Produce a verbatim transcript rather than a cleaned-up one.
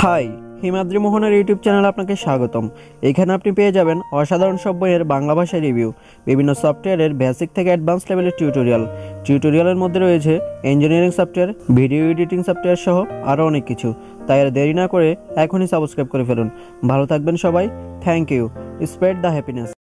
High, Himadri মোহনের YouTube চ্যানেলে আপনাকে স্বাগতম। এখানে আপনি পেয়ে যাবেন অসাধারণ সব বইয়ের বাংলা ভাষায় রিভিউ, বিভিন্ন সফটওয়্যারের বেসিক থেকে অ্যাডভান্স লেভেলের টিউটোরিয়াল। টিউটোরিয়ালের মধ্যে রয়েছে engineering software, video editing software সহ আরও অনেক কিছু। তাই আর দেরি না করে এখনই সাবস্ক্রাইব করে ফেলুন। ভালো থাকবেন সবাই। Thank you. Spread the happiness.